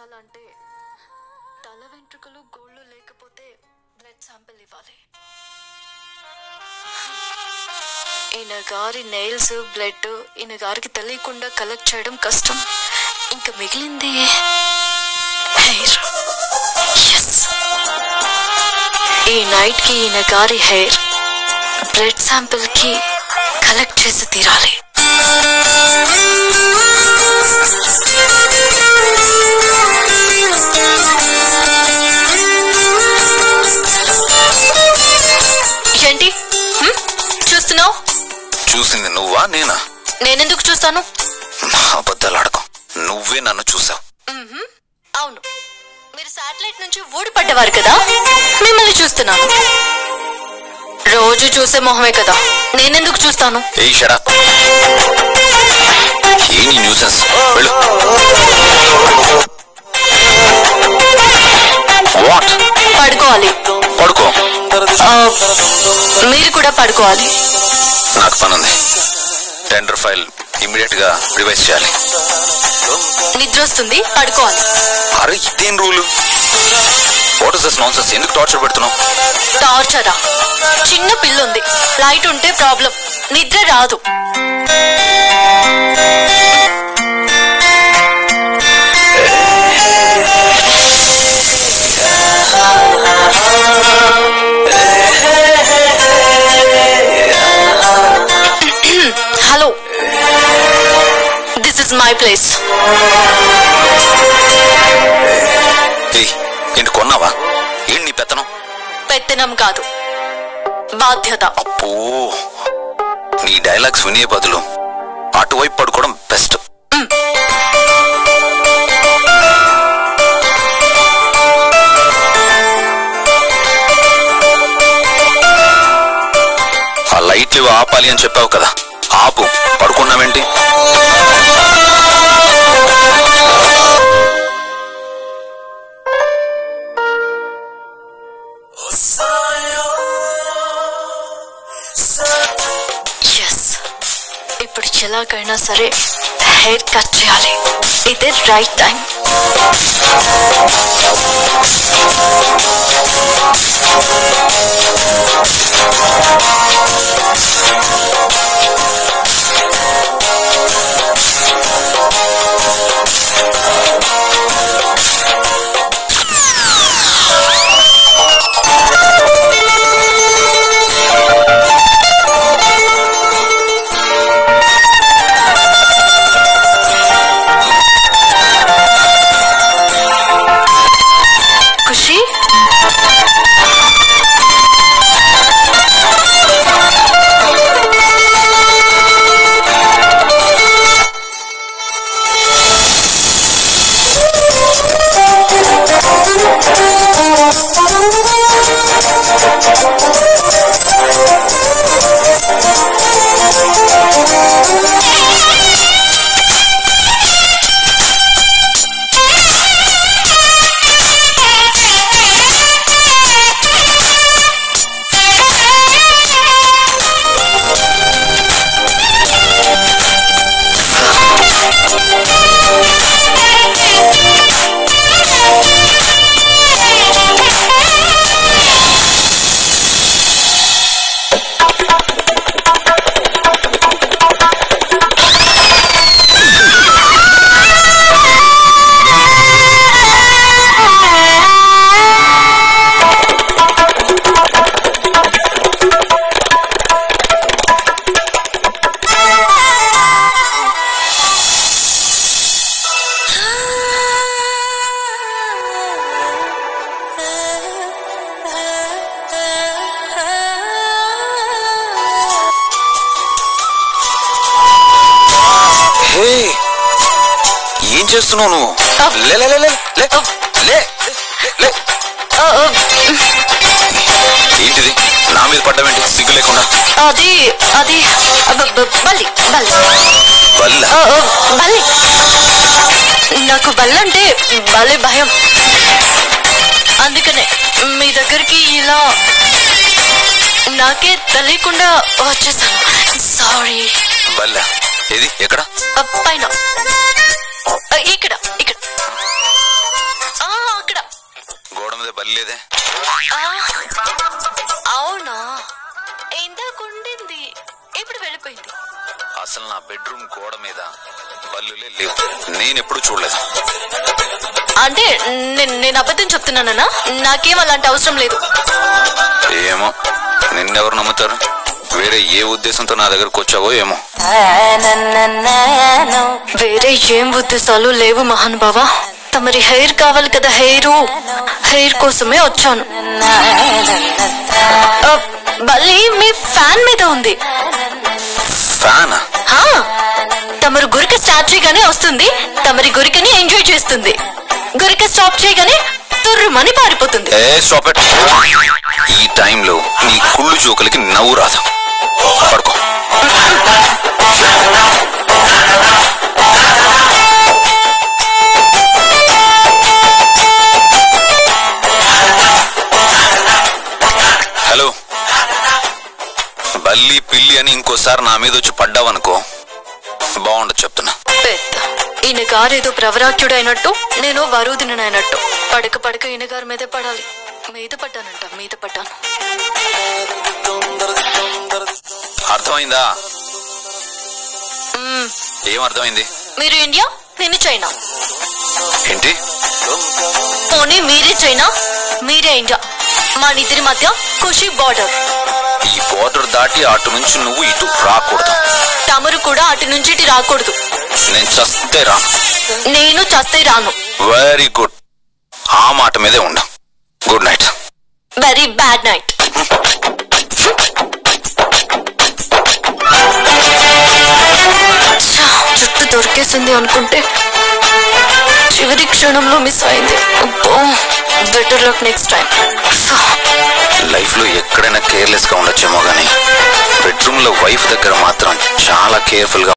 మార్చాలంటే తల వెంట్రుకలు గోళ్ళు లేకపోతే బ్లడ్ శాంపిల్ ఇవ్వాలి. ఈయన గారి నెయిల్స్ బ్లడ్ ఈయన గారికి తెలియకుండా కలెక్ట్ చేయడం కష్టం. ఇంకా మిగిలింది హెయిర్. ఎస్, ఈ నైట్ కి ఈయన గారి హెయిర్ బ్లడ్ శాంపిల్ కి కలెక్ట్ చేసి తీరాలి. ఏంటి చూస్తున్నావు? చూసింది నువ్వా నేనా? నేనెందుకు చూస్తాను? అబద్ధాలు ఆడకం, నువ్వే నన్ను చూసావు. అవును, మీరు శాటిలైట్ నుంచి ఊడిపడ్డవారు కదా, మిమ్మల్ని చూస్తున్నాను. రోజు చూసే మొహమే కదా, నేనెందుకు చూస్తాను? ఏయ్ షట్ అప్. ఏ నీ న్యూసెన్స్? వెళ్ళు. వాట్? పడుకోవాలి. పడుకో. మీరు కూడా పడుకోవాలి. నాకు పని ఉంది. టెండర్ ఫైల్ ఇమ్మీడియట్ గా రివైజ్ చేయాలి. నిద్ర వస్తుంది, పడుకోవాలి. అరే ఇదేం rule? What is this nonsense? ఎందుకు టార్చర్ పెడుతున్నావు? టార్చరా? చిన్న పిల్లుంది, లైట్ ఉంటే ప్రాబ్లం, నిద్ర రాదు. Hello, this is my place. ఏంటి కొన్నావా? ఏంటి నీ పెత్తనం? పెత్తనం కాదు, బాధ్యత. అప్పో, నీ డైలాగ్స్ వినే బదులు అటువైపు పడుకోవడం బెస్ట్. ఆ లైట్లు ఆపాలి అని చెప్పావు కదా, ఆపు. పడుకున్నావేంటి? ఇప్పుడు ఎలాగైనా సరే హెయిర్ కట్ చేయాలి. ఇదే రైట్ టైం. ఏం చేస్తున్నావు నువ్వు? ఏంటిది? నా మీద పడ్డావేంటి సిగ్గు లేకుండా? అది అది బల్లి బల్లి బల్ల. బల్లి. నాకు బల్లంటే భలే భయం, అందుకనే మీ దగ్గరికి ఇలా నాకే తెలియకుండా వచ్చేసాను. సారీ. బల్ల ఏది? ఎక్కడ? పైన, ఇక్కడ ఇక్కడ. బల్లేదే. అవునా, ఇందాకుండింది, ఇప్పుడు వెళ్ళిపోయింది. అసలు నా బెడ్రూమ్ గోడ మీద బల్లులే లేవు, నేనెప్పుడు చూడలేదు. అంటే నేను అబద్ధం చెప్తున్నానా? నాకేం అలాంటి అవసరం లేదు. ఏమో, నిన్నెవరు నమ్ముతారు? వేరే ఏ ఉద్దేశంతో నా దగ్గరకు వచ్చావో ఏమో. వేరే ఏం ఉద్దేశాలు లేవు మహానుభావా. తమరి హెయిర్ కావాలి కదా, హెయిర్ కోసమే వచ్చాను. బల్లి మీ ఫ్యాన్ మీద ఉంది. ఫ్యానా? తమరు గురిక స్టార్ట్ చేయగానే వస్తుంది, తమరి గురికని ఎంజాయ్ చేస్తుంది. గురిక స్టాప్ చేయగానే తుర్రుమని పారిపోతుంది. ఈ టైంలో నీ కుళ్ళు జోకులకి నవ్వు రాదు. పడుకో. హలో, బల్లి పిల్లి అని ఇంకోసారి నా మీద వచ్చి పడ్డావనుకో బాగుండదు చెప్తున్నా. పెద్ద ఈయన గారేదో ప్రవరాఖ్యుడు అయినట్టు, నేను వరుదినైనట్టు. పడక ఈయన గారి మీదే పడాలి. మీద పడ్డాను. అర్థమైందా? ఏం అర్థమైంది? మీరు ఇండియా, నేను చైనా. ఏంటి? పోనీ మీరే చైనా, మీరే ఇండియా. మా ఇద్దరి మధ్య ఖుషి బార్డర్. ఈ బార్డర్ దాటి అటు నుంచి నువ్వు ఇటు రాకూడదు. తమరు కూడా అటు నుంచి ఇటు రాకూడదు. నేను చస్తే రాను. నేను చస్తే రాను. వెరీ గుడ్, ఆ మాట మీదే ఉండు. Good night. Very bad night. జుట్టు దొరికేసింది అనుకుంటే చివరి క్షణంలో మిస్ అయింది. Better luck next time. Life లో ఎక్కడైనా కేర్లెస్ గా ఉండొచ్చేమో గానీ బెడ్రూమ్ లో వైఫ్ దగ్గర మాత్రం చాలా కేర్ఫుల్ గా